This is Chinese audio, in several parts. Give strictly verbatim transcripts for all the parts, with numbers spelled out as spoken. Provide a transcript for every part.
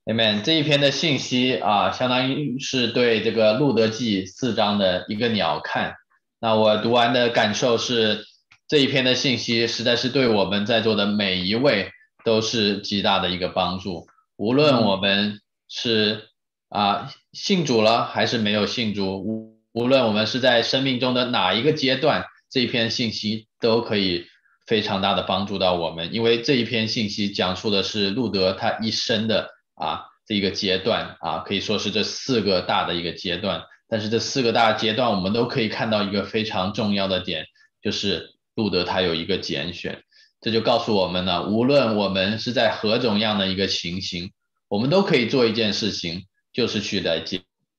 Amen。这一篇的信息啊，相当于是对这个路德记四章的一个鸟瞰。那我读完的感受是，这一篇的信息实在是对我们在座的每一位都是极大的一个帮助。无论我们是啊信主了还是没有信主，无无论我们是在生命中的哪一个阶段，这一篇信息都可以非常大的帮助到我们，因为这一篇信息讲述的是路德他一生的啊这一个阶段啊，可以说是这四个大的一个阶段。但是这四个大阶段，我们都可以看到一个非常重要的点，就是路德他有一个拣选。这就告诉我们呢，无论我们是在何种样的一个情形，我们都可以做一件事情，就是去来拣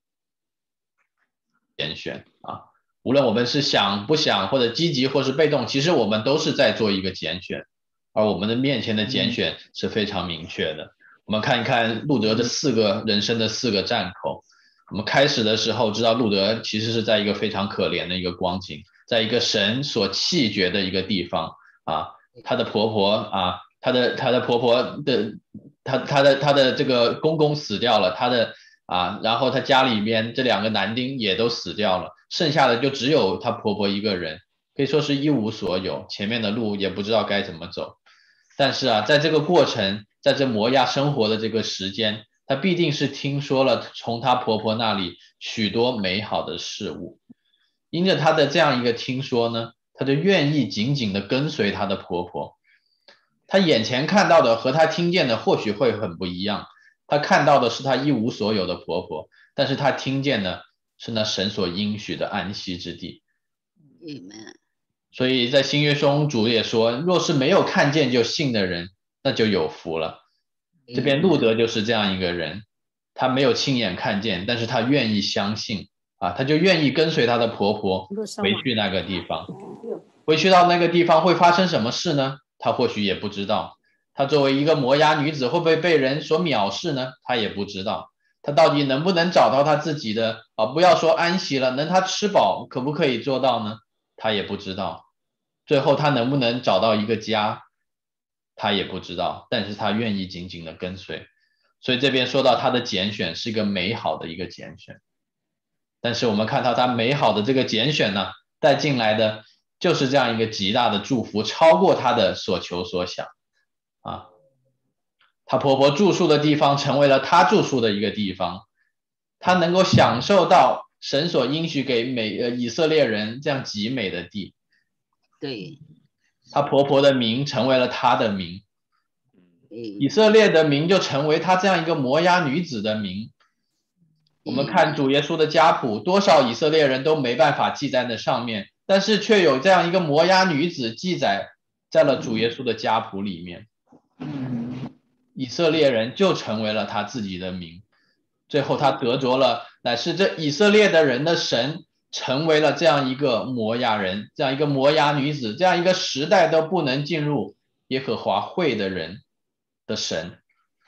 选啊。无论我们是想不想，或者积极，或是被动，其实我们都是在做一个拣选，而我们的面前的拣选是非常明确的。我们看一看路德的四个人生的四个站口。我们开始的时候知道路德其实是在一个非常可怜的一个光景，在一个神所弃绝的一个地方啊，她的婆婆啊，她的她的婆婆的，她她的她的这个公公死掉了，她的啊，然后她家里面这两个男丁也都死掉了，剩下的就只有她婆婆一个人，可以说是一无所有，前面的路也不知道该怎么走。但是啊，在这个过程，在这摩押生活的这个时间，她必定是听说了从她婆婆那里许多美好的事物，因着她的这样一个听说呢，她就愿意紧紧的跟随她的婆婆。她眼前看到的和她听见的或许会很不一样，她看到的是她一无所有的婆婆，但是她听见的是那神所应许的安息之地。 Amen。 所以在新约中主也说，若是没有看见就信的人，那就有福了。这边路德就是这样一个人，他没有亲眼看见，但是他愿意相信啊，他就愿意跟随他的婆婆回去那个地方。回去到那个地方会发生什么事呢？他或许也不知道。他作为一个摩押女子，会不会被人所藐视呢？他也不知道。他到底能不能找到他自己的啊？不要说安息了，能他吃饱，可不可以做到呢？他也不知道。最后他能不能找到一个家，他也不知道，但是他愿意紧紧的跟随。所以这边说到他的拣选是一个美好的一个拣选，但是我们看到他美好的这个拣选呢，带进来的就是这样一个极大的祝福，超过他的所求所想啊。他婆婆住宿的地方成为了他住宿的一个地方，他能够享受到神所应许给美呃以色列人这样极美的地。 对， 她婆婆的名成为了她的名，以色列的名就成为她这样一个摩押女子的名。我们看主耶稣的家谱，多少以色列人都没办法记在那上面，但是却有这样一个摩押女子记载在了主耶稣的家谱里面。以色列人就成为了他自己的名，最后他得着了乃是这以色列的人的神，成为了这样一个摩押人，这样一个摩押女子，这样一个时代都不能进入耶和华会的人的神，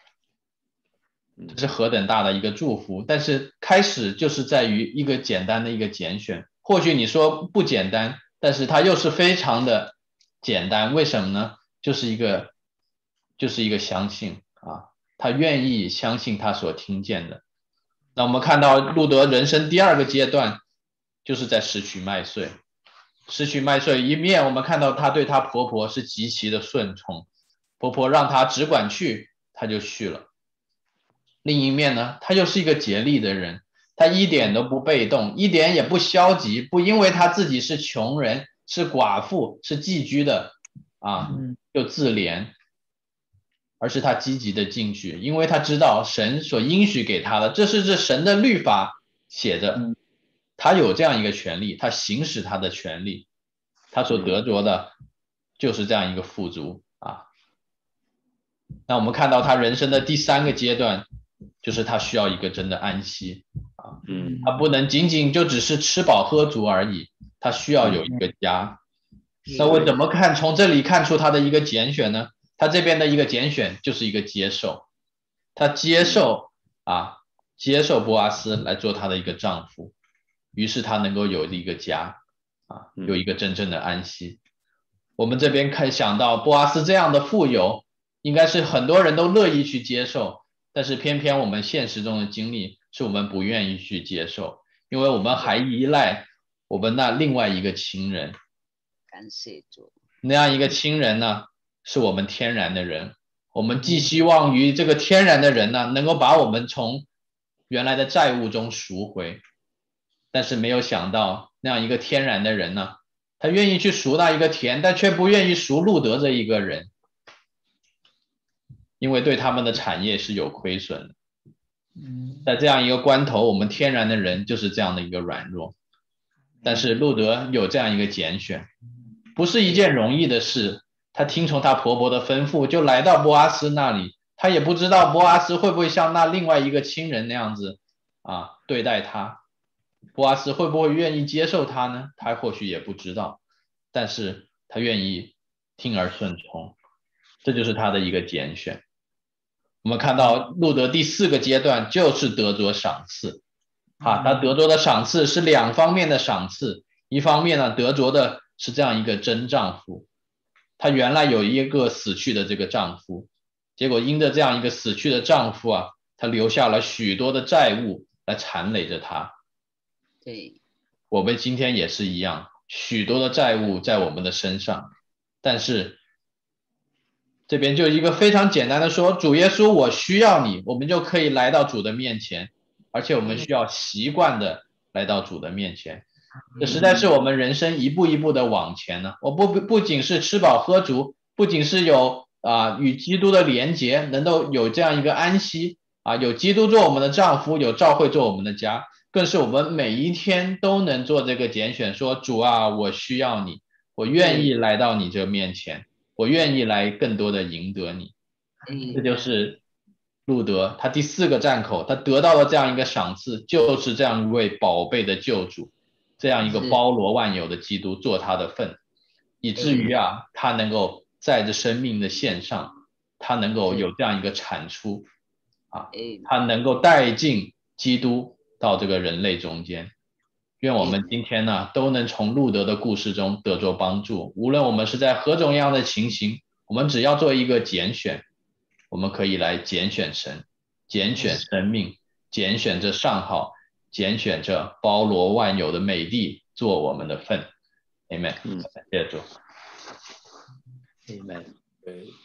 这是何等大的一个祝福。但是开始就是在于一个简单的一个拣选，或许你说不简单，但是它又是非常的简单。为什么呢？就是一个就是一个相信啊，他愿意相信他所听见的。那我们看到路德人生第二个阶段，就是在拾取麦穗。拾取麦穗一面，我们看到她对她婆婆是极其的顺从，婆婆让她只管去，她就去了。另一面呢，她又是一个竭力的人，她一点都不被动，一点也不消极，不因为她自己是穷人、是寡妇、是寄居的啊，就自怜，而是她积极的进去，因为她知道神所应许给她的，这是这神的律法写着，她有这样一个权利，她行使她的权利，她所得着的就是这样一个富足啊。那我们看到她人生的第三个阶段，就是她需要一个真的安息啊，她不能仅仅就只是吃饱喝足而已，她需要有一个家。那我怎么看？从这里看出她的一个拣选呢？她这边的一个拣选就是一个接受，她接受啊，接受波阿斯来做她的一个丈夫，于是她能够有一个家啊，有一个真正的安息。我们这边可以想到波阿斯这样的富有，应该是很多人都乐意去接受， 但是偏偏我们现实中的经历是我们不愿意去接受，因为我们还依赖我们那另外一个亲人。 感谢主。 那样一个亲人呢，是我们天然的人，我们寄希望于这个天然的人呢，能够把我们从原来的债务中赎回，但是没有想到那样一个天然的人呢，他愿意去赎那一个田，但却不愿意赎路德这一个人，因为对他们的产业是有亏损的。在这样一个关头，我们天然的人就是这样的一个软弱，但是路德有这样一个拣选，不是一件容易的事。他听从他婆婆的吩咐，就来到波阿斯那里。他也不知道波阿斯会不会像那另外一个亲人那样子啊对待他，波阿斯会不会愿意接受他呢？他或许也不知道，但是他愿意听而顺从，这就是他的一个拣选。我们看到路德第四个阶段就是得着赏赐啊，他得着的赏赐是两方面的赏赐，一方面呢，得着的是这样一个真丈夫。她原来有一个死去的这个丈夫，结果因着这样一个死去的丈夫啊，她留下了许多的债务来缠累着她。 对， 我们今天也是一样，许多的债务在我们的身上，但是这边就一个非常简单的说，主耶稣我需要你，我们就可以来到主的面前，而且我们需要习惯的来到主的面前。这实在是我们人生一步一步的往前呢。我不不仅是吃饱喝足，不仅是有啊、呃、与基督的连结，能够有这样一个安息啊，有基督做我们的丈夫，有教会做我们的家，更是我们每一天都能做这个拣选，说主啊，我需要你，我愿意来到你这面前，我愿意来更多的赢得你。这就是路德他第四个站口，他得到了这样一个赏赐，就是这样一位宝贝的救主，这样一个包罗万有的基督做他的份，以至于啊，他能够在这生命的线上，他能够有这样一个产出啊，他能够带进基督到这个人类中间。愿我们今天呢，都能从路德的故事中得着帮助，无论我们是在何种样的情形，我们只要做一个拣选，我们可以来拣选神，拣选生命，拣选这上好，拣选这包罗万有的美地做我们的份。Amen。感谢主。 Amen。对。